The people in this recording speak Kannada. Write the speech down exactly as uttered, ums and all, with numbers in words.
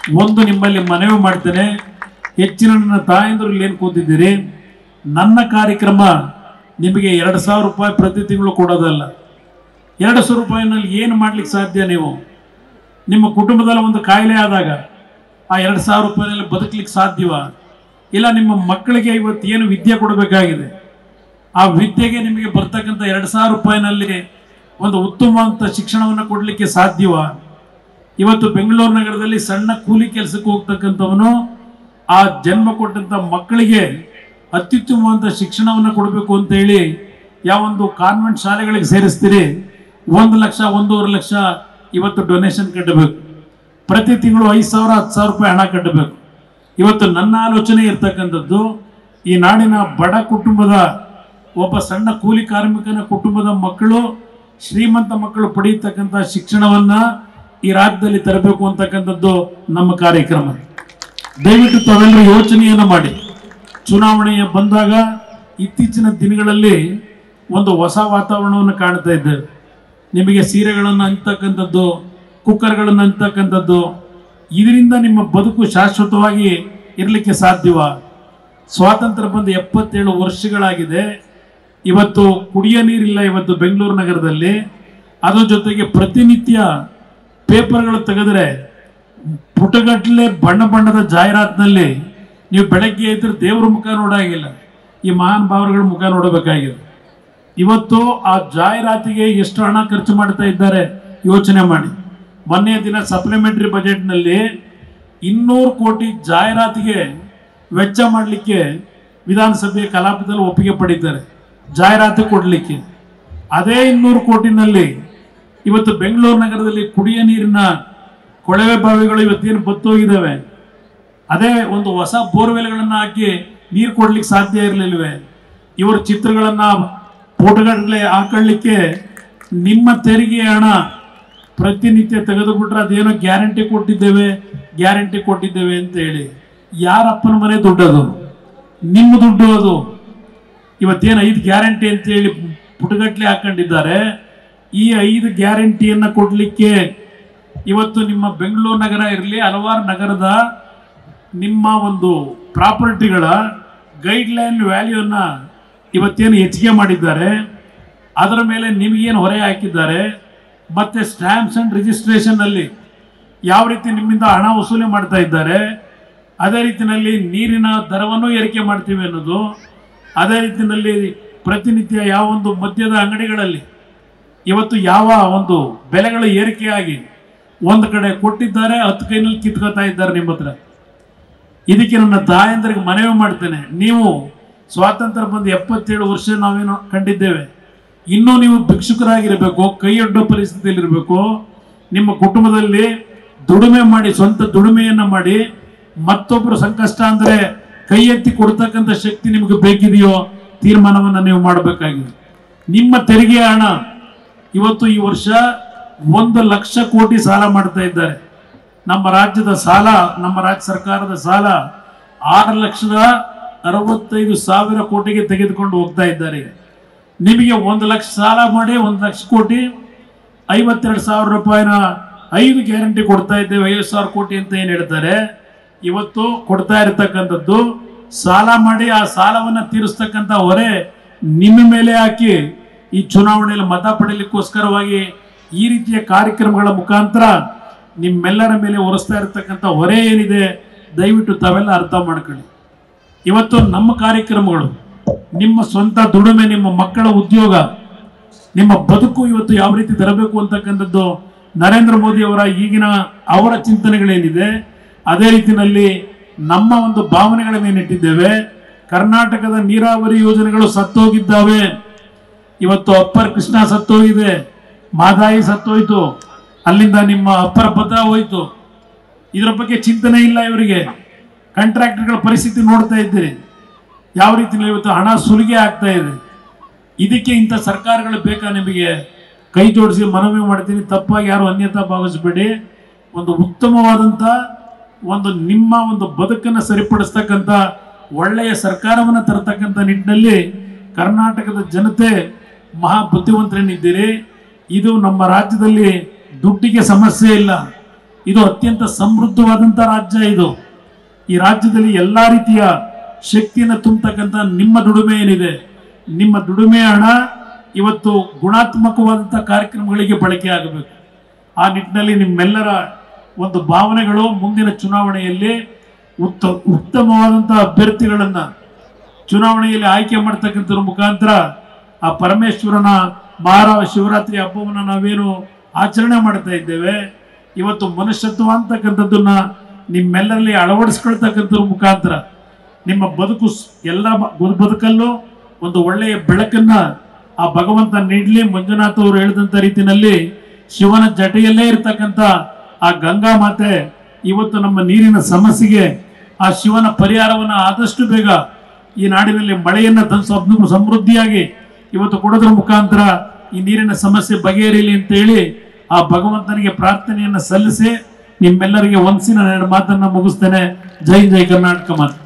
ಒಂದು ನಿಮ್ಮಲ್ಲಿ ಮನವಿ ಮಾಡ್ತೇನೆ, ಹೆಚ್ಚಿನ ನನ್ನ ತಾಯಂದಿರು ಇಲ್ಲಿ ಏನು ಕೂತಿದ್ದೀರಿ, ನನ್ನ ಕಾರ್ಯಕ್ರಮ ನಿಮಗೆ ಎರಡು ಸಾವಿರ ರೂಪಾಯಿ ಪ್ರತಿ ತಿಂಗಳು ಕೊಡೋದಲ್ಲ. ಎರಡು ಸಾವಿರ ರೂಪಾಯಿನಲ್ಲಿ ಏನು ಮಾಡ್ಲಿಕ್ಕೆ ಸಾಧ್ಯ? ನೀವು ನಿಮ್ಮ ಕುಟುಂಬದಲ್ಲಿ ಒಂದು ಕಾಯಿಲೆ ಆದಾಗ ಆ ಎರಡು ಸಾವಿರ ರೂಪಾಯಿನಲ್ಲಿ ಬದುಕಲಿಕ್ಕೆ ಸಾಧ್ಯವ? ಇಲ್ಲ ನಿಮ್ಮ ಮಕ್ಕಳಿಗೆ ಇವತ್ತು ಏನು ವಿದ್ಯೆ ಕೊಡಬೇಕಾಗಿದೆ, ಆ ವಿದ್ಯೆಗೆ ನಿಮಗೆ ಬರ್ತಕ್ಕಂಥ ಎರಡು ಸಾವಿರ ರೂಪಾಯಿನಲ್ಲಿ ಒಂದು ಉತ್ತಮವಾದಂಥ ಶಿಕ್ಷಣವನ್ನು ಕೊಡಲಿಕ್ಕೆ ಸಾಧ್ಯವ? ಇವತ್ತು ಬೆಂಗಳೂರು ನಗರದಲ್ಲಿ ಸಣ್ಣ ಕೂಲಿ ಕೆಲಸಕ್ಕೆ ಹೋಗ್ತಕ್ಕಂಥವನು ಆ ಜನ್ಮ ಕೊಟ್ಟಂಥ ಮಕ್ಕಳಿಗೆ ಅತ್ಯುತ್ತಮವಾದ ಶಿಕ್ಷಣವನ್ನು ಕೊಡಬೇಕು ಅಂತೇಳಿ ಯಾವೊಂದು ಕಾನ್ವೆಂಟ್ ಶಾಲೆಗಳಿಗೆ ಸೇರಿಸ್ತೀರಿ, ಒಂದು ಲಕ್ಷ ಒಂದೂವರೆ ಲಕ್ಷ ಇವತ್ತು ಡೊನೇಷನ್ ಕಟ್ಟಬೇಕು. ಪ್ರತಿ ತಿಂಗಳು ಐದು ಸಾವಿರ ಹತ್ತು ಸಾವಿರ ರೂಪಾಯಿ ಹಣ ಕಟ್ಟಬೇಕು. ಇವತ್ತು ನನ್ನ ಆಲೋಚನೆ ಇರ್ತಕ್ಕಂಥದ್ದು, ಈ ನಾಡಿನ ಬಡ ಕುಟುಂಬದ ಒಬ್ಬ ಸಣ್ಣ ಕೂಲಿ ಕಾರ್ಮಿಕನ ಕುಟುಂಬದ ಮಕ್ಕಳು, ಶ್ರೀಮಂತ ಮಕ್ಕಳು ಪಡೆಯತಕ್ಕಂಥ ಶಿಕ್ಷಣವನ್ನು ಈ ರಾಜ್ಯದಲ್ಲಿ ತರಬೇಕು ಅಂತಕ್ಕಂಥದ್ದು ನಮ್ಮ ಕಾರ್ಯಕ್ರಮ. ದಯವಿಟ್ಟು ತಾವೆಲ್ಲರೂ ಯೋಚನೆಯನ್ನು ಮಾಡಿ. ಚುನಾವಣೆಯ ಬಂದಾಗ ಇತ್ತೀಚಿನ ದಿನಗಳಲ್ಲಿ ಒಂದು ಹೊಸ ವಾತಾವರಣವನ್ನು ಕಾಣ್ತಾ ಇದ್ದೇವೆ. ನಿಮಗೆ ಸೀರೆಗಳನ್ನು ಅಂತಕ್ಕಂಥದ್ದು, ಕುಕ್ಕರ್ಗಳನ್ನು ಅಂತಕ್ಕಂಥದ್ದು, ಇದರಿಂದ ನಿಮ್ಮ ಬದುಕು ಶಾಶ್ವತವಾಗಿ ಇರಲಿಕ್ಕೆ ಸಾಧ್ಯವ? ಸ್ವಾತಂತ್ರ್ಯ ಬಂದು ಎಪ್ಪತ್ತೇಳು ವರ್ಷಗಳಾಗಿದೆ. ಇವತ್ತು ಕುಡಿಯೋ ನೀರಿಲ್ಲ ಇವತ್ತು ಬೆಂಗಳೂರು ನಗರದಲ್ಲಿ. ಅದರ ಜೊತೆಗೆ ಪ್ರತಿನಿತ್ಯ ಪೇಪರ್ಗಳು ತೆಗೆದರೆ ಪುಟಗಟ್ಟಲೆ ಬಣ್ಣ ಬಣ್ಣದ ಜಾಹೀರಾತಿನಲ್ಲಿ ನೀವು ಬೆಳಗ್ಗೆ ಇದ್ರೆ ದೇವ್ರ ಮುಖ ನೋಡಾಗಿಲ್ಲ, ಈ ಮಹಾನ್ ಭಾವರುಗಳ ಮುಖ ನೋಡಬೇಕಾಗಿದೆ. ಇವತ್ತು ಆ ಜಾಹೀರಾತಿಗೆ ಎಷ್ಟು ಹಣ ಖರ್ಚು ಮಾಡ್ತಾ ಇದ್ದಾರೆ ಯೋಚನೆ ಮಾಡಿ. ಮೊನ್ನೆ ದಿನ ಸಪ್ಲಿಮೆಂಟರಿ ಬಜೆಟ್ನಲ್ಲಿ ಇನ್ನೂರು ಕೋಟಿ ಜಾಹೀರಾತಿಗೆ ವೆಚ್ಚ ಮಾಡಲಿಕ್ಕೆ ವಿಧಾನಸಭೆಯ ಕಲಾಪದಲ್ಲಿ ಒಪ್ಪಿಗೆ ಪಡೀತಾರೆ, ಜಾಹೀರಾತು ಕೊಡಲಿಕ್ಕೆ. ಅದೇ ಇನ್ನೂರು ಕೋಟಿನಲ್ಲಿ ಇವತ್ತು ಬೆಂಗಳೂರು ನಗರದಲ್ಲಿ ಕುಡಿಯ ನೀರಿನ ಕೊಳವೆ ಬಾವಿಗಳು ಇವತ್ತೇನು ಬತ್ತೋಗಿದ್ದಾವೆ, ಅದೇ ಒಂದು ಹೊಸ ಬೋರ್ವೆಲ್ಗಳನ್ನು ಹಾಕಿ ನೀರು ಕೊಡ್ಲಿಕ್ಕೆ ಸಾಧ್ಯ ಇರಲಿಲ್ವೇ? ಇವರ ಚಿತ್ರಗಳನ್ನು ಫೋಟೋಗಟ್ಟಲೆ ಹಾಕೊಳ್ಳಿಕ್ಕೆ ನಿಮ್ಮ ತೆರಿಗೆ ಹಣ ಪ್ರತಿನಿತ್ಯ ತೆಗೆದುಬಿಟ್ರೆ ಅದೇನೋ ಗ್ಯಾರಂಟಿ ಕೊಟ್ಟಿದ್ದೇವೆ ಗ್ಯಾರಂಟಿ ಕೊಟ್ಟಿದ್ದೇವೆ ಅಂತ ಹೇಳಿ. ಯಾರಪ್ಪನ ಮನೆ ದುಡ್ಡದು? ನಿಮ್ಮ ದುಡ್ಡು ಅದು. ಇವತ್ತೇನು ಐದು ಗ್ಯಾರಂಟಿ ಅಂತೇಳಿ ಪುಟಗಟ್ಟಲೆ ಹಾಕೊಂಡಿದ್ದಾರೆ. ಈ ಐದು ಗ್ಯಾರಂಟಿಯನ್ನು ಕೊಡಲಿಕ್ಕೆ ಇವತ್ತು ನಿಮ್ಮ ಬೆಂಗಳೂರು ನಗರ ಇರಲಿ, ಹಲವಾರು ನಗರದ ನಿಮ್ಮ ಒಂದು ಪ್ರಾಪರ್ಟಿಗಳ ಗೈಡ್ಲೈನ್ ವ್ಯಾಲ್ಯೂನ ಇವತ್ತೇನು ಹೆಚ್ಚಿಗೆ ಮಾಡಿದ್ದಾರೆ, ಅದರ ಮೇಲೆ ನಿಮಗೇನು ಹೊರೆ ಹಾಕಿದ್ದಾರೆ, ಮತ್ತು ಸ್ಟ್ಯಾಂಪ್ಸ್ ಆ್ಯಂಡ್ ರಿಜಿಸ್ಟ್ರೇಷನ್ನಲ್ಲಿ ಯಾವ ರೀತಿ ನಿಮ್ಮಿಂದ ಹಣ ವಸೂಲಿ ಮಾಡ್ತಾ ಇದ್ದಾರೆ, ಅದೇ ರೀತಿಯಲ್ಲಿ ನೀರಿನ ದರವನ್ನು ಏರಿಕೆ ಮಾಡ್ತೀವಿ ಅನ್ನೋದು, ಅದೇ ರೀತಿಯಲ್ಲಿ ಪ್ರತಿನಿತ್ಯ ಯಾವ ಒಂದು ಮದ್ಯದ ಅಂಗಡಿಗಳಲ್ಲಿ ಇವತ್ತು ಯಾವ ಒಂದು ಬೆಲೆಗಳು ಏರಿಕೆಯಾಗಿ ಒಂದು ಕಡೆ ಕೊಟ್ಟಿದ್ದಾರೆ, ಹತ್ತು ಕೈನಲ್ಲಿ ಕಿತ್ಕೋತಾ ಇದ್ದಾರೆ ನಿಮ್ಮ ಹತ್ರ. ಇದಕ್ಕೆ ನನ್ನ ತಾಯಂದರಿಗೆ ಮನವಿ ಮಾಡ್ತೇನೆ, ನೀವು ಸ್ವಾತಂತ್ರ್ಯ ಬಂದು ಎಪ್ಪತ್ತೇಳು ವರ್ಷ ನಾವೇನು ಕಂಡಿದ್ದೇವೆ, ಇನ್ನೂ ನೀವು ಭಿಕ್ಷುಕರಾಗಿರಬೇಕು, ಕೈಯೊಡ್ಡೋ ಪರಿಸ್ಥಿತಿಯಲ್ಲಿರಬೇಕು. ನಿಮ್ಮ ಕುಟುಂಬದಲ್ಲಿ ದುಡಿಮೆ ಮಾಡಿ, ಸ್ವಂತ ದುಡಿಮೆಯನ್ನು ಮಾಡಿ, ಮತ್ತೊಬ್ಬರು ಸಂಕಷ್ಟ ಅಂದರೆ ಕೈ ಎತ್ತಿ ಕೊಡ್ತಕ್ಕಂಥ ಶಕ್ತಿ ನಿಮಗೆ ಬೇಕಿದೆಯೋ ತೀರ್ಮಾನವನ್ನು ನೀವು ಮಾಡಬೇಕಾಗಿದೆ. ನಿಮ್ಮ ತೆರಿಗೆ ಹಣ ಇವತ್ತು ಈ ವರ್ಷ ಒಂದು ಲಕ್ಷ ಕೋಟಿ ಸಾಲ ಮಾಡ್ತಾ ಇದ್ದಾರೆ. ನಮ್ಮ ರಾಜ್ಯದ ಸಾಲ, ನಮ್ಮ ರಾಜ್ಯ ಸರ್ಕಾರದ ಸಾಲ ಆರು ಲಕ್ಷದ ಅರವತ್ತೈದು ಸಾವಿರ ಕೋಟಿಗೆ ತೆಗೆದುಕೊಂಡು ಹೋಗ್ತಾ ಇದ್ದಾರೆ. ನಿಮಗೆ ಒಂದು ಲಕ್ಷ ಸಾಲ ಮಾಡಿ ಒಂದು ಲಕ್ಷ ಕೋಟಿ ಐವತ್ತೆರಡು ಸಾವಿರ ರೂಪಾಯಿನ ಐದು ಗ್ಯಾರಂಟಿ ಕೊಡ್ತಾ ಇದ್ದೇವೆ, ಐವತ್ತು ಸಾವಿರ ಕೋಟಿ ಅಂತ ಏನು ಹೇಳ್ತಾರೆ. ಇವತ್ತು ಕೊಡ್ತಾ ಇರತಕ್ಕಂಥದ್ದು ಸಾಲ ಮಾಡಿ ಆ ಸಾಲವನ್ನು ತೀರಿಸ್ತಕ್ಕಂಥ ಹೊರೆ ನಿಮ್ಮ ಮೇಲೆ ಹಾಕಿ ಈ ಚುನಾವಣೆಯಲ್ಲಿ ಮತ ಪಡೆಯಲಿಕ್ಕೋಸ್ಕರವಾಗಿ ಈ ರೀತಿಯ ಕಾರ್ಯಕ್ರಮಗಳ ಮುಖಾಂತರ ನಿಮ್ಮೆಲ್ಲರ ಮೇಲೆ ಹೊರಿಸ್ತಾ ಇರತಕ್ಕಂಥ ಹೊರೆ ಏನಿದೆ ದಯವಿಟ್ಟು ತಾವೆಲ್ಲ ಅರ್ಥ ಮಾಡ್ಕೊಳ್ಳಿ. ಇವತ್ತು ನಮ್ಮ ಕಾರ್ಯಕ್ರಮಗಳು ನಿಮ್ಮ ಸ್ವಂತ ದುಡಿಮೆ, ನಿಮ್ಮ ಮಕ್ಕಳ ಉದ್ಯೋಗ, ನಿಮ್ಮ ಬದುಕು ಇವತ್ತು ಯಾವ ರೀತಿ ತರಬೇಕು ಅಂತಕ್ಕಂಥದ್ದು ನರೇಂದ್ರ ಮೋದಿ ಅವರ ಈಗಿನ ಅವರ ಚಿಂತನೆಗಳೇನಿದೆ ಅದೇ ರೀತಿಯಲ್ಲಿ ನಮ್ಮ ಒಂದು ಭಾವನೆಗಳನ್ನೇನಿಟ್ಟಿದ್ದೇವೆ. ಕರ್ನಾಟಕದ ನೀರಾವರಿ ಯೋಜನೆಗಳು ಸತ್ತೋಗಿದ್ದಾವೆ. ಇವತ್ತು ಅಪ್ಪರ್ ಕೃಷ್ಣ ಸತ್ತೋಗಿದೆ, ಮಾದಾಯಿ ಸತ್ತೋಯ್ತು, ಅಲ್ಲಿಂದ ನಿಮ್ಮ ಅಪ್ಪರ ಭದ್ರಾ ಹೋಯ್ತು. ಇದರ ಬಗ್ಗೆ ಚಿಂತನೆ ಇಲ್ಲ ಇವರಿಗೆ. ಕಾಂಟ್ರಾಕ್ಟರ್ಗಳ ಪರಿಸ್ಥಿತಿ ನೋಡ್ತಾ ಇದ್ದೀರಿ, ಯಾವ ರೀತಿಯಲ್ಲಿ ಇವತ್ತು ಹಣ ಸುಲಿಗೆ ಆಗ್ತಾ ಇದೆ. ಇದಕ್ಕೆ ಇಂಥ ಸರ್ಕಾರಗಳು ಬೇಕಾ ನಿಮಗೆ? ಕೈ ಜೋಡಿಸಿ ಮನವಿ ಮಾಡ್ತೀನಿ, ತಪ್ಪಾಗಿ ಯಾರು ಅನ್ಯತಾ ಭಾವಿಸಬೇಡಿ. ಒಂದು ಉತ್ತಮವಾದಂಥ ಒಂದು ನಿಮ್ಮ ಒಂದು ಬದುಕನ್ನು ಸರಿಪಡಿಸ್ತಕ್ಕಂಥ ಒಳ್ಳೆಯ ಸರ್ಕಾರವನ್ನು ತರತಕ್ಕಂಥ ನಿಟ್ಟಿನಲ್ಲಿ ಕರ್ನಾಟಕದ ಜನತೆ ಮಹಾ ಬುದ್ಧಿವಂತರೇನಿದ್ದೀರಿ. ಇದು ನಮ್ಮ ರಾಜ್ಯದಲ್ಲಿ ದುಡ್ಡಿಗೆ ಸಮಸ್ಯೆ ಇಲ್ಲ, ಇದು ಅತ್ಯಂತ ಸಮೃದ್ಧವಾದಂಥ ರಾಜ್ಯ. ಇದು ಈ ರಾಜ್ಯದಲ್ಲಿ ಎಲ್ಲ ರೀತಿಯ ಶಕ್ತಿಯನ್ನು ತುಂಬತಕ್ಕಂಥ ನಿಮ್ಮ ದುಡಿಮೆ ಏನಿದೆ, ನಿಮ್ಮ ದುಡಿಮೆ ಹಣ ಇವತ್ತು ಗುಣಾತ್ಮಕವಾದಂಥ ಕಾರ್ಯಕ್ರಮಗಳಿಗೆ ಬಳಕೆ ಆಗಬೇಕು. ಆ ನಿಟ್ಟಿನಲ್ಲಿ ನಿಮ್ಮೆಲ್ಲರ ಒಂದು ಭಾವನೆಗಳು ಮುಂದಿನ ಚುನಾವಣೆಯಲ್ಲಿ ಉತ್ತ ಉತ್ತಮವಾದಂಥ ಅಭ್ಯರ್ಥಿಗಳನ್ನು ಚುನಾವಣೆಯಲ್ಲಿ ಆಯ್ಕೆ ಮಾಡ್ತಕ್ಕಂಥದ್ರ ಮುಖಾಂತರ ಆ ಪರಮೇಶ್ವರನ ಮಹಾರ ಶಿವರಾತ್ರಿ ಹಬ್ಬವನ್ನು ನಾವೇನು ಆಚರಣೆ ಮಾಡ್ತಾ ಇದ್ದೇವೆ, ಇವತ್ತು ಮನುಷ್ಯತ್ವ ಅಂತಕ್ಕಂಥದ್ದನ್ನ ನಿಮ್ಮೆಲ್ಲರಲ್ಲಿ ಅಳವಡಿಸ್ಕೊಳ್ತಕ್ಕಂಥದ್ರ ಮುಖಾಂತರ ನಿಮ್ಮ ಬದುಕು ಎಲ್ಲ ಬದುಕಲ್ಲೂ ಒಂದು ಒಳ್ಳೆಯ ಬೆಳಕನ್ನ ಆ ಭಗವಂತ ನೀಡಲಿ. ಮಂಜುನಾಥ್ ಅವರು ಹೇಳಿದಂಥ ರೀತಿಯಲ್ಲಿ ಶಿವನ ಜಟೆಯಲ್ಲೇ ಇರ್ತಕ್ಕಂಥ ಆ ಗಂಗಾ ಮಾತೆ ಇವತ್ತು ನಮ್ಮ ನೀರಿನ ಸಮಸ್ಯೆಗೆ ಆ ಶಿವನ ಪರಿಹಾರವನ್ನು ಆದಷ್ಟು ಬೇಗ ಈ ನಾಡಿನಲ್ಲಿ ಮಳೆಯನ್ನು ತಂದು ಸಮೃದ್ಧಿಯಾಗಿ ಇವತ್ತು ಕೊಡೋದ್ರ ಮುಖಾಂತರ ಈ ನೀರಿನ ಸಮಸ್ಯೆ ಬಗೆಹರಿಯಲಿ ಅಂತ ಹೇಳಿ ಆ ಭಗವಂತನಿಗೆ ಪ್ರಾರ್ಥನೆಯನ್ನು ಸಲ್ಲಿಸಿ ನಿಮ್ಮೆಲ್ಲರಿಗೆ ಒಂದ್ಸಿನ ಎರಡು ಮಾತನ್ನ ಮುಗಿಸ್ತೇನೆ. ಜೈ ಜೈ ಕರ್ನಾಟಕ ಮಾತು.